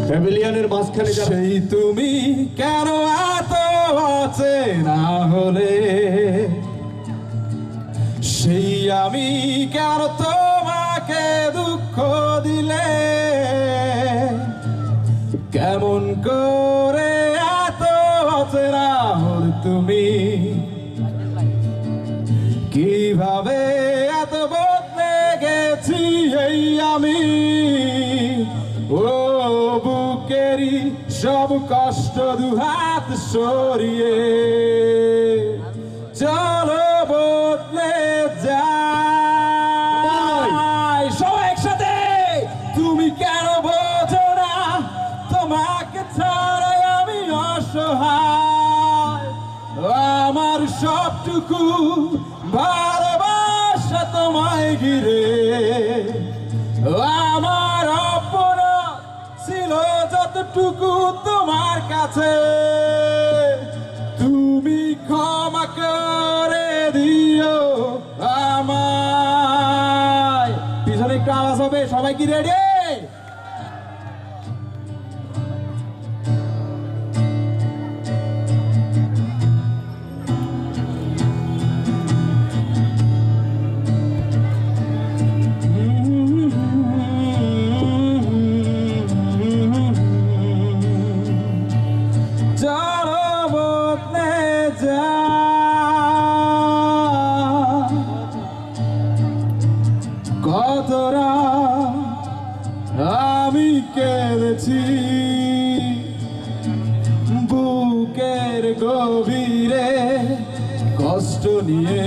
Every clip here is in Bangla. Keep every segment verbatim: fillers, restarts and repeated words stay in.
প্যাভিলিয়নের মাঝখানে সেই তুমি কেন এত অচেনা হলে, সেই আমি কেন তোমাকে দুঃখ দিলে, কেমন করে এত অচেনা হলে তুমি, কিভাবে এত বদলে গেছি এই আমি। ও বুকেরই সব কষ্ট দুহাত সরিয়ে চলো বদলে যাই। সবাই একসাথে, তুমি কেন বোঝো না তোমাকে ছাড়াই আমি অসহায়। আমার সবটুকু ভালোবাসা তোমায় ঘিরে, আমার অপরাধ ছিল যতটুকু তোমার কাছে, তুমি ক্ষমা করে দিও আমায়। পিছনে একটু আওয়াজ হবে, সবাই কি রেডি? কতরা আমি কেঁদেছি বুকের গভীরে কষ্ট নিয়ে,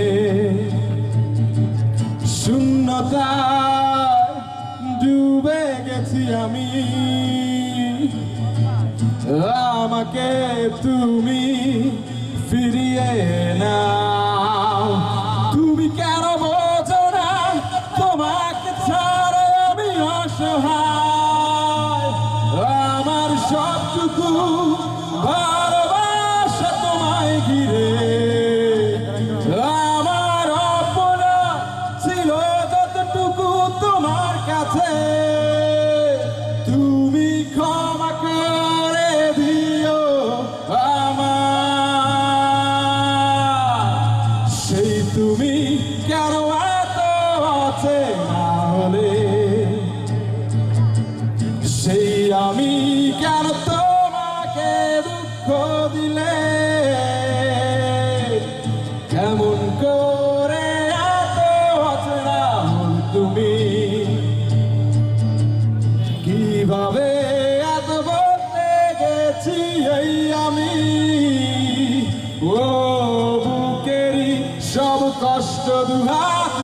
শূন্যতায় ডুবে গেছি আমি। আমাকে তুমি ফিরিয়ে নাও। তুমি কেন বোঝো না তোমাকে ছাড়া আমি অসহায়। আমার সবটুকু ভালোবাসা তোমায় ঘিরে, আমার অপরাধ ছিল যতটুকু তোমার কাছে, তুমি ক্ষমা করে দিও আমার। সেই তুমি কেন এত অচেনা হলে, সেই আমি কেন তোমাকে দুঃখ দিলে, কেমন করে এত অচেনা হলে তুমি, কিভাবে এত বদলে গেছি এই আমি। ও বুকেরই সব কষ্ট দুহাত